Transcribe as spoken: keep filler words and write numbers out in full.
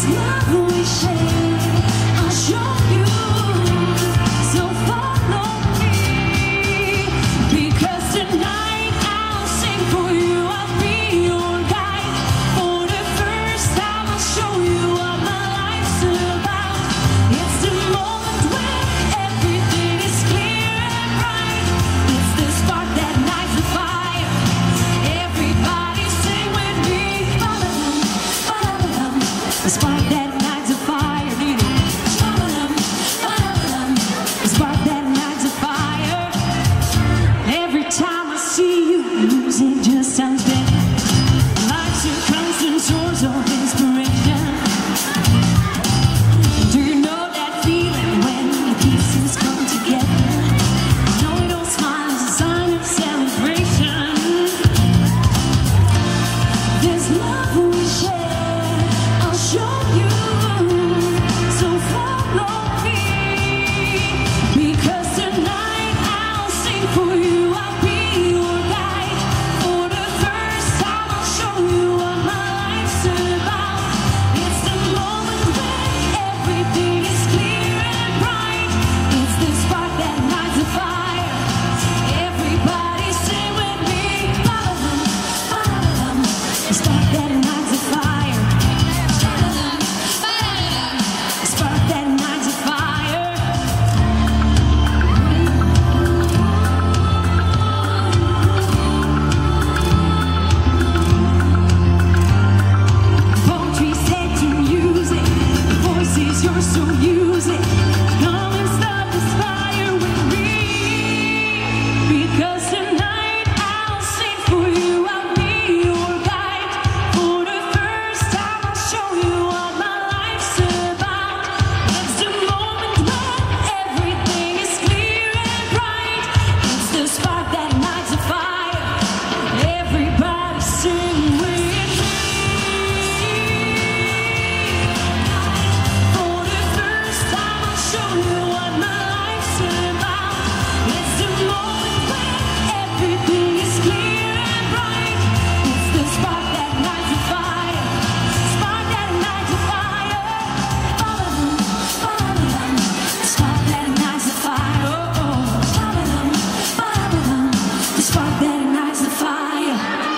The spark that ignites a fire, need it. The spark that ignites a fire. Every time I see you, music just sounds better. Life's a constant source of inspiration. Do you know that feeling when the pieces come together? No, you don't smile is a sign of celebration. There's love we share. Show you, so follow me, because tonight I'll sing for you, I'll be your guide. For the first time I'll show you what my life's about. It's the moment when everything is clear and bright. It's the spark that lights the fire. Everybody sing with me, ba-da-dum, ba-da-dum. The spark that lights the fire. So use it, come and start this fire with me, because tonight I'll sing for you, I'll be your guide. For the first time I'll show you what my life's about. It's the moment when everything is clear and bright. It's the spark that lights a fire. Everybody sing with me. Show you what my life's about. It's the moment when everything is clear and bright. It's the spark that lights a fire. Spark that lights a fire. Ba-da-dum, ba-da-dum. The spark that ignites the fire. Oh, oh. Ba-da-dum, ba-da-dum. The spark that ignites the fire.